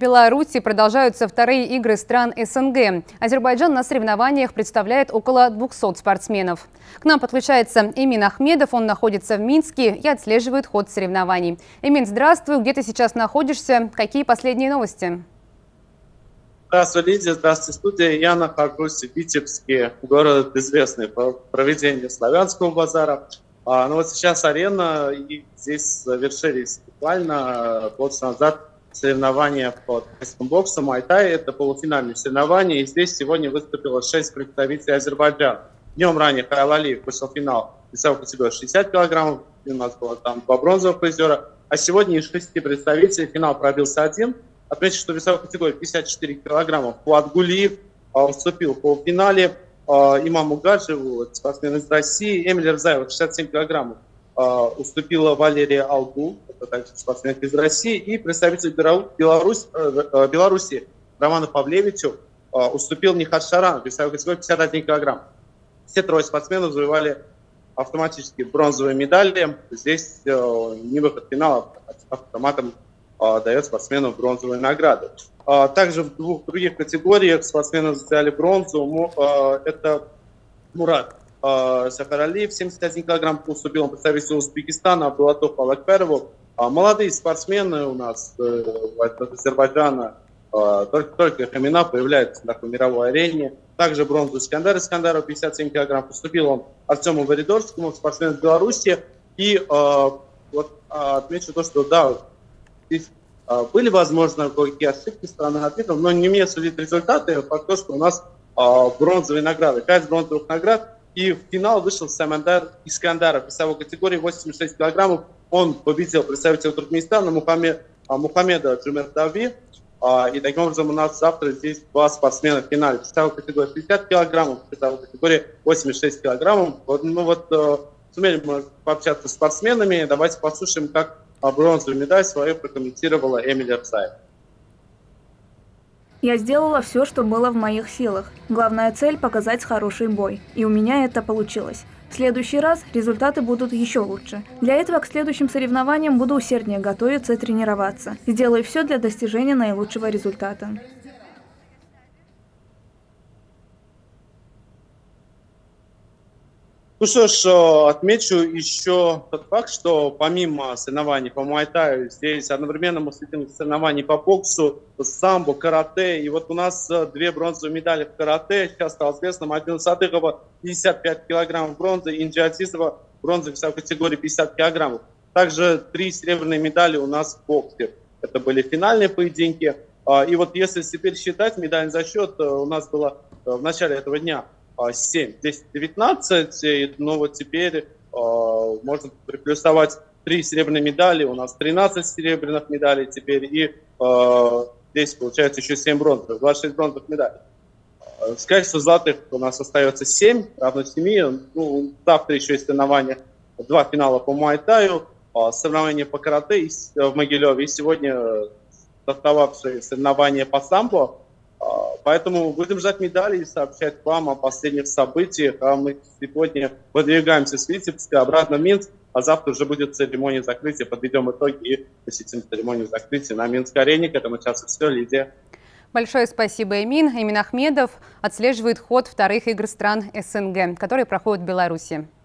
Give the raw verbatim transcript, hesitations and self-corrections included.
В Беларуси продолжаются вторые игры стран СНГ. Азербайджан на соревнованиях представляет около двухсот спортсменов. К нам подключается Эмин Ахмедов, он находится в Минске и отслеживает ход соревнований. Эмин, здравствуй, где ты сейчас находишься? Какие последние новости? Здравствуй, Лидия, здравствуй, студия. Я нахожусь в Витебске, город известный по проведению славянского базара. А, ну вот сейчас арена, и здесь завершились буквально полчаса назад соревнования по тайскому боксу Муай-тай. Это полуфинальные соревнования, и здесь сегодня выступило шесть представителей Азербайджана. Днем ранее Кайл Алиев вышел в финал весовой категории шестьдесят килограммов, и у нас было там два бронзовых призера, а сегодня из шести представителей финал пробился один. Отмечу, что весовой категории пятьдесят четыре килограмма Фуат Гулиев уступил в полуфинале Имаму Гаджеву, спортсмен из России. Эмиль Рзаева, шестьдесят семь килограммов, уступила Валерия Алгул, это также спортсмен из России. И представитель Беларусь, Беларуси Роману Павлевичу уступил Нихат Шаранов, весовой категории пятьдесят один килограмм. Все трое спортсменов завоевали автоматически бронзовые медали. Здесь не выход в финал, автоматом дает спортсмену бронзовую награду. Также в двух других категориях спортсмены взяли бронзу. Это Мурат Сафаралиев, семьдесят один килограмм, уступил представителю Узбекистана Абдулатов Алакперову. Молодые спортсмены у нас от Азербайджана, только, только их имена появляются на такой мировой арене. Также бронзу Искандар Искандаров, пятьдесят семь килограмм, уступил он Артему Варидорскому, спортсмену из Беларуси. И вот отмечу то, что да, здесь были, возможно, какие ошибки стороны арбитров, но не мне судить результаты, факт то, что у нас бронзовые награды, пять бронзовых наград, и в финал вышел Самандар Искандаров в весовой категории восемьдесят шесть килограммов. Он победил представителя Туркменистана Мухаммед, Мухаммеда Джумердави, и таким образом у нас завтра здесь два спортсмена в финале. В весовой категории шестьдесят килограммов, в весовой категории восемьдесят шесть килограммов. Вот, ну вот сумели мы пообщаться с спортсменами, давайте послушаем, как бронзовую медаль свою прокомментировала Эмиль Рзаева. Я сделала все, что было в моих силах. Главная цель – показать хороший бой. И у меня это получилось. В следующий раз результаты будут еще лучше. Для этого к следующим соревнованиям буду усерднее готовиться и тренироваться. Сделаю все для достижения наилучшего результата. Ну что ж, отмечу еще тот факт, что помимо соревнований по муай-таю, здесь одновременно мы следим соревнований по боксу, самбо, карате. И вот у нас две бронзовые медали в карате. Сейчас стало известно, Мадина Садыкова пятьдесят пять килограммов бронзы, Инджи Азизова бронза в категории пятьдесят килограммов. Также три серебряные медали у нас в боксе. Это были финальные поединки. И вот если теперь считать медальный зачет, у нас было в начале этого дня семь, десять, девятнадцать, но вот теперь э, можно приплюсовать три серебряные медали, у нас тринадцать серебряных медалей теперь, и э, здесь получается еще семь бронзовых, двадцать шесть бронзовых медалей. Э, сказать, что золотых у нас остается семь, равно семи, ну, завтра еще есть соревнования, два финала по муай-таю, э, соревнования по карате и, э, в Могилеве, и сегодня стартовавшие соревнования по самбо. Поэтому будем ждать медали и сообщать вам о последних событиях. А мы сегодня выдвигаемся с Витебска обратно в Минск, а завтра уже будет церемония закрытия. Подведем итоги и посетим церемонию закрытия на Минской арене. К этому часу все, Лидия. Большое спасибо, Эмин. Эмин Ахмедов отслеживает ход вторых игр стран СНГ, которые проходят в Беларуси.